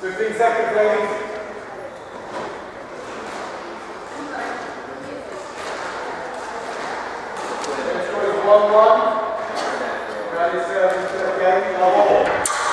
15 seconds, ladies. Next score is 1-1. Ready, service to the game. Level.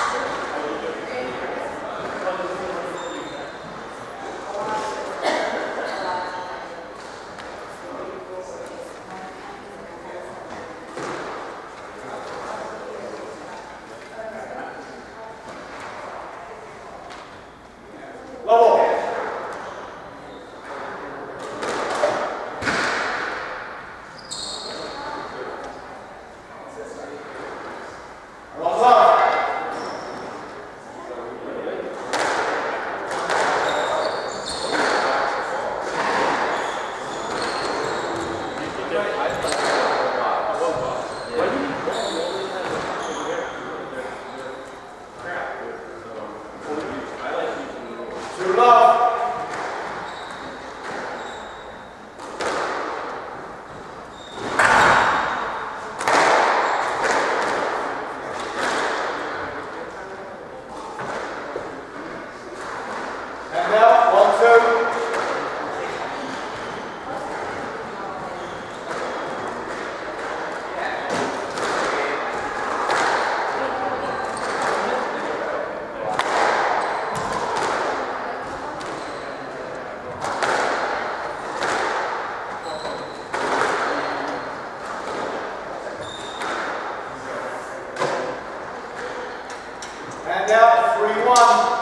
And out 3-1.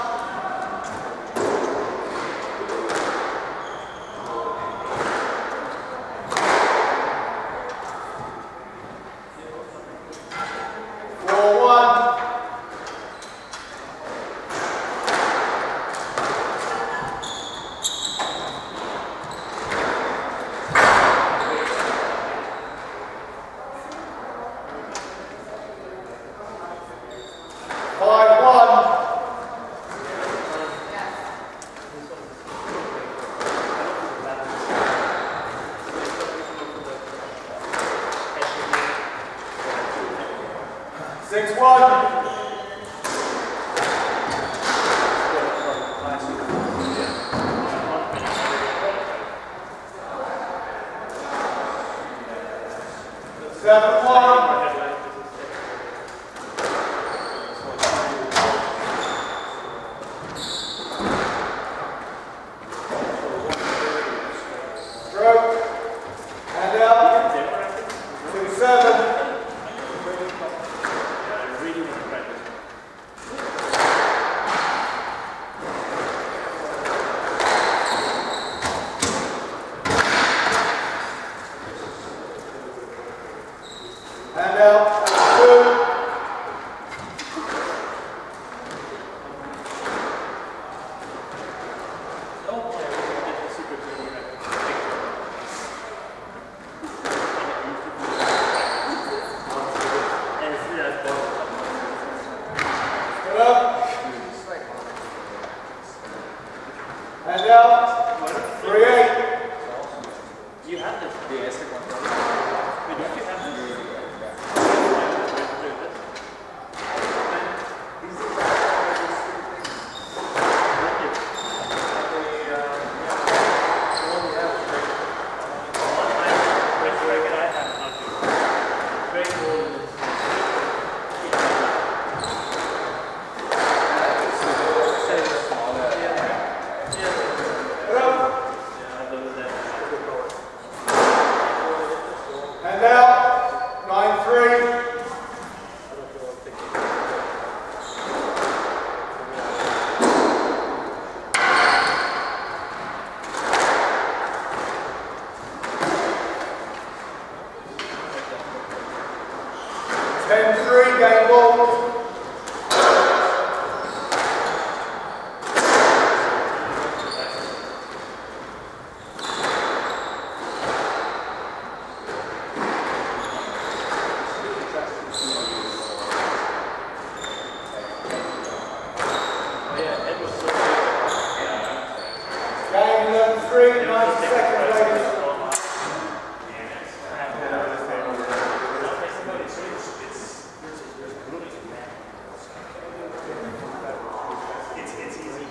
It's easy.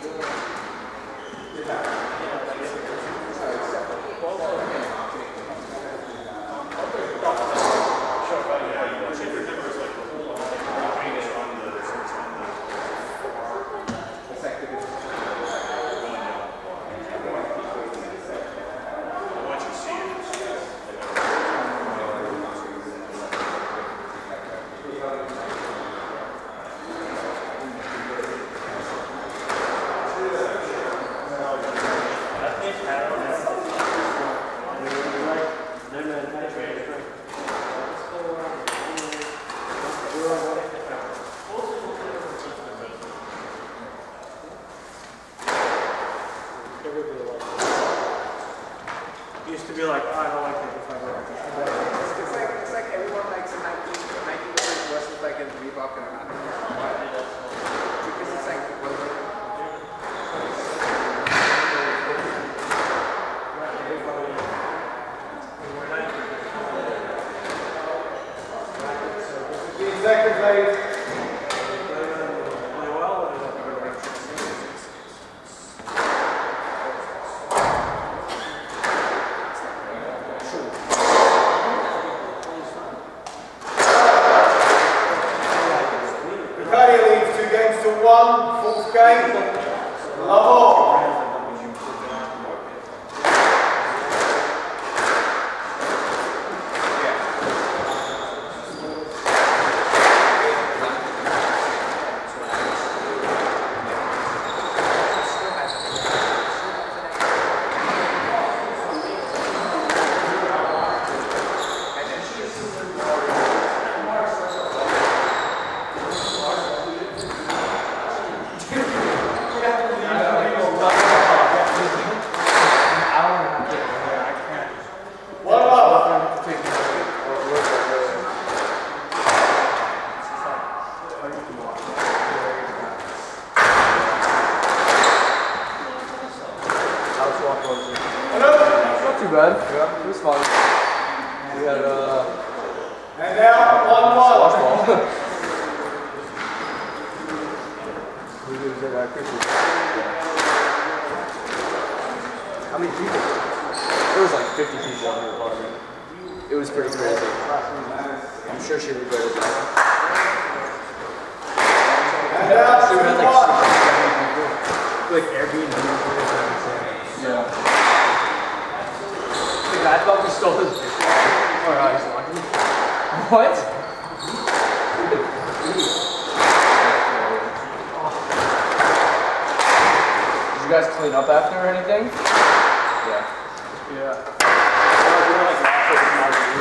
Used to be like, oh, I don't like it if I wear it. It's like everyone likes a Nike versus like a Reebok and a Nike. Because it's like Second place. Kukadia leads 2 games to 1. Fourth game. Level. Bad. Yeah, it was fun. We had And now 1-1. How many people? There was like 50 people in her apartment. It was pretty crazy. I'm sure she regretted that. And now She had like 60 people. Like Airbnb. Yeah. I thought we stole his picture. Oh, no, he's lucky. What? Did you guys clean up after or anything? Yeah. Yeah. We were like laughing at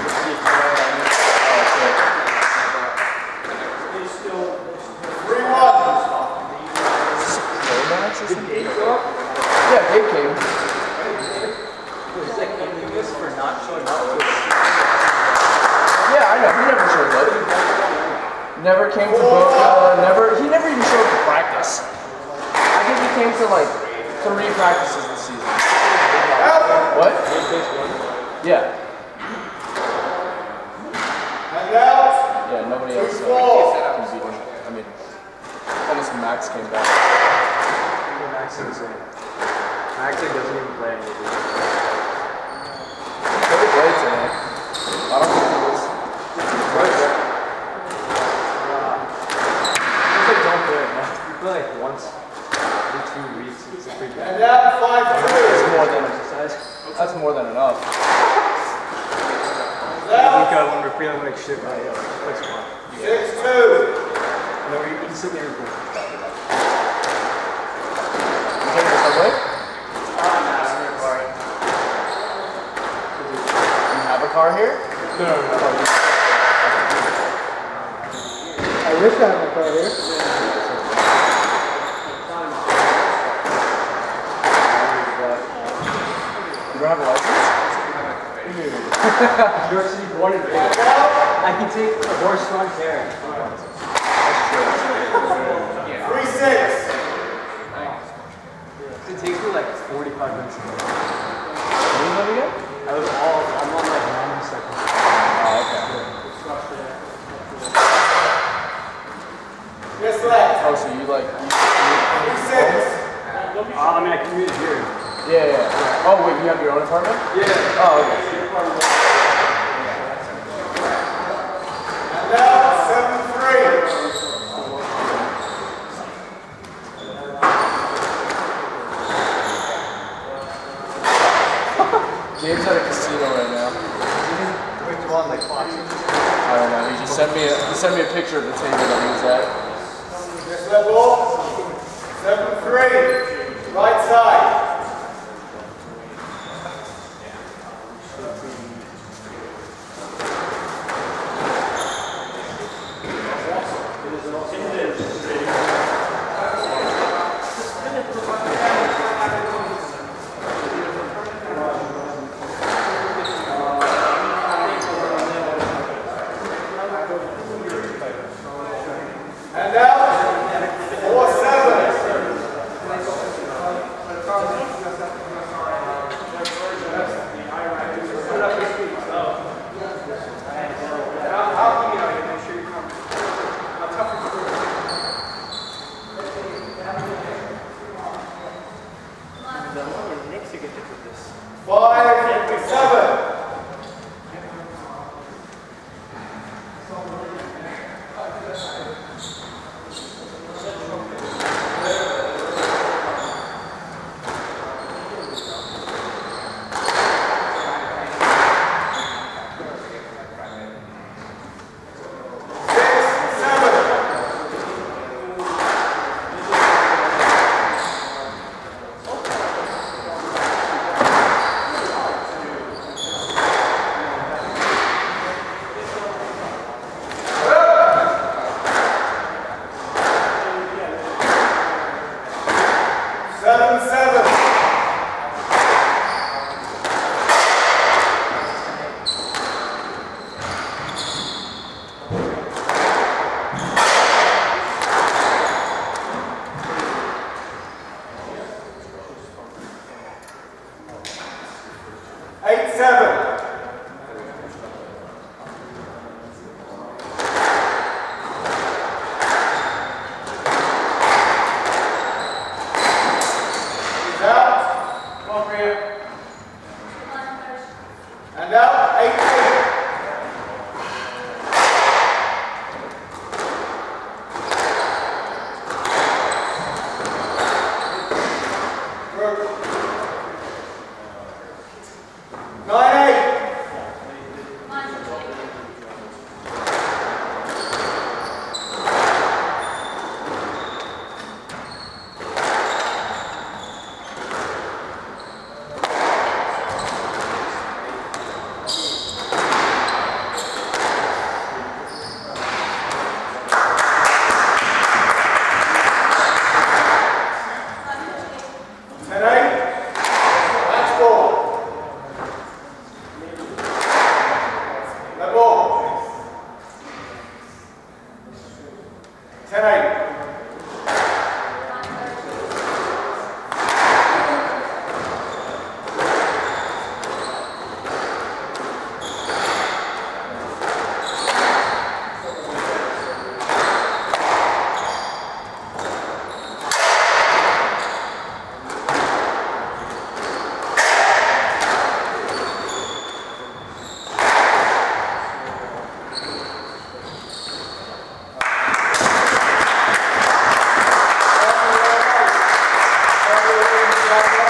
Did Gabe show up? Yeah, Gabe came. For not showing up. Yeah, I know. He never showed up. Never came to Boca. He never even showed up to practice. I think he came to like 3 practices this season. What? Yeah. Yeah, nobody else can beat him. I mean, unless Max came back. Max doesn't even play anything. I don't think it was. Don't play it, man. You play like once every 2 weeks. It's a pretty bad. And now 5-2. That's more than exercise. That's more than enough. When we're feeling like shit, right? 6-2. No, you can sit there and go. You taking the subway? Have a car here? No. I wish I had my car here. You don't have a license? New York City born and raised. I can take a more strong care. 3-6. It takes me like 45 minutes to go. What do you live again? I'm on like 90 seconds. Oh, okay. Yes, left. Oh, so you like... 3-6. I mean, I commuted here. Yeah. Oh, wait, you have your own apartment? Yeah. Oh, okay. And now 7-3. Gabe's at a casino right now. which one, like boxing? I don't know. He just sent me a picture of the table that he was at. Yes, level. 7-3. Right side. 5-7. And out, 8-8. Gracias.